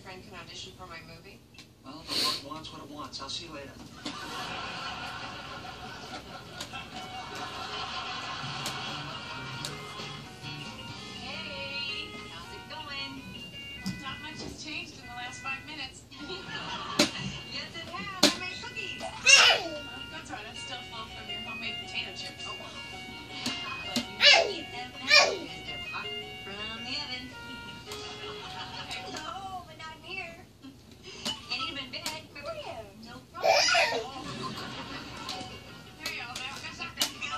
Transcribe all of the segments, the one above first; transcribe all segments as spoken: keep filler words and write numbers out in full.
friend can audition for my movie? Well, the Lord wants what it wants. I'll see you later. Hey, how's it going? Well, not much has changed in the last five minutes. Yes, it has. I made cookies. Oh, that's all right. I'm still full from your homemade potato chips. Oh, but you eat them now because they're hot from the oven. No, but not here. Can't eat them in bed. No problem. There you go. That's not going to go.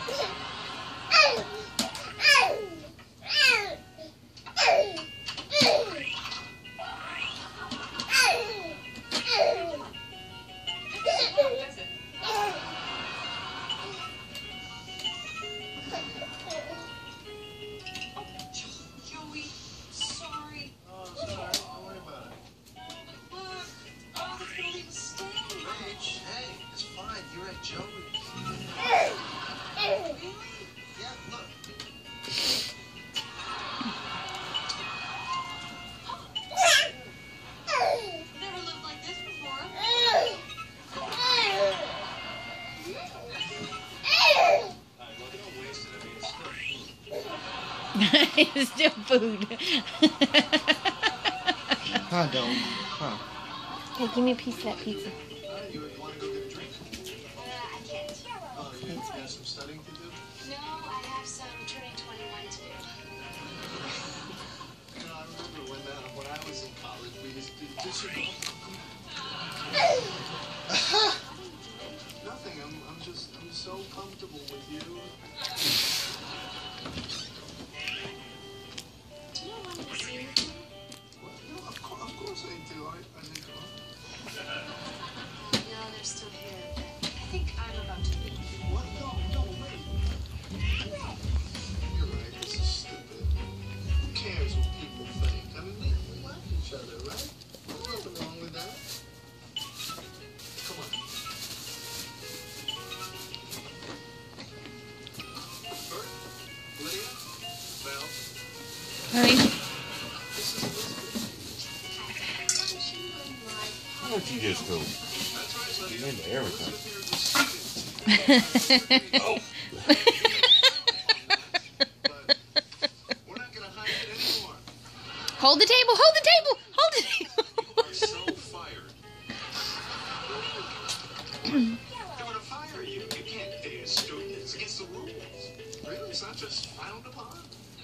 Joey, sorry. Oh, sorry. Don't worry about it. Oh, but look. Oh, it's gonna leave a stain. Rach, hey, it's fine. You're at Joey's. Really? Yeah, look. Never lived like this before. It's still food. I don't. Huh. Hey, give me a piece of that pizza. You want to go get a drink? Uh, I can't. Oh, you got some studying to do? No, I have some turning twenty-one to do. You know, I remember when, uh, when I was in college, we used to do some... Nothing. I'm, I'm just, I'm so comfortable with you. Do you want me to see anything? Well, no, of, course, of course I do. I, I think so. No, they're still here. I think I'm about to leave. What? No, no, wait. You're right. This is stupid. Who cares what people think? I mean, we, we like each other, right? There's nothing wrong with that. Come on. Bert? Lydia? Val? Honey, This is Elizabeth. Why don't you just go That's right, Lydia. into everything? Elizabeth here is a student. Oh. But we're not going to hide it anymore. hold the table, hold the table, hold the table. You are so fired. They're going to fire you. You can't date a student. It's against the rules. Really? It's not just frowned upon?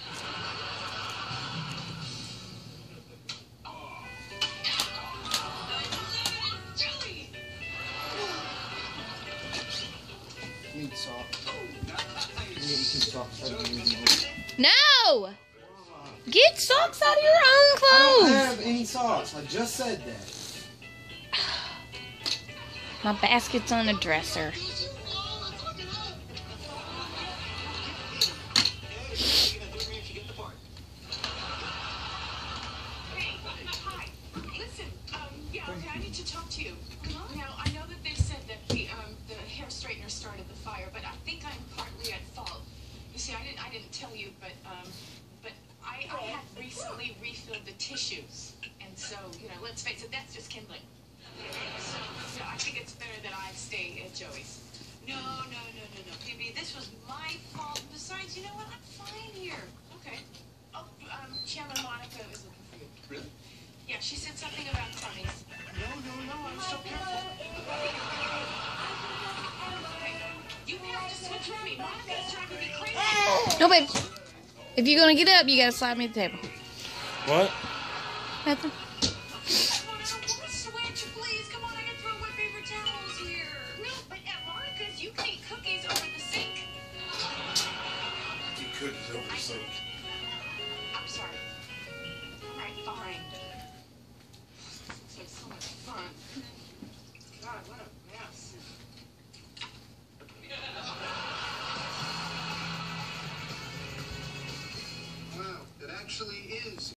Joey! Need socks. Need some socks. I don't need more. No! Get socks out of your own I don't clothes. have any socks. I just said that. My basket's on the dresser. Hey, hi. Listen, um, yeah, okay, I need to talk to you. Now, I know that they said that the, um, the hair straightener started the fire, but I think I'm partly at fault. You see, I didn't, I didn't tell you, but, um, but I, I had recently refilled the tissues. And so, you know, let's face it, that's just kindling. So, you know, I think it's better that I stay at Joey's. No, no, no, no, no, P B, this was my fault. Besides, you know what, I'm fine here. Okay. Oh, um, Chandler Monica is looking for you. Really? Yeah, she said something about tummies. No, no, no. I'm so careful. Okay. You have to switch with me. Monica's trying to be crazy. No, babe. If you're gonna get up, you gotta slide me at the table. What? Nothing. Come on, switch, please. Come on, I can throw away paper towels here. No, but at Monica's, you can eat cookies over the sink. You couldn't over the sink. I'm sorry. All right, fine.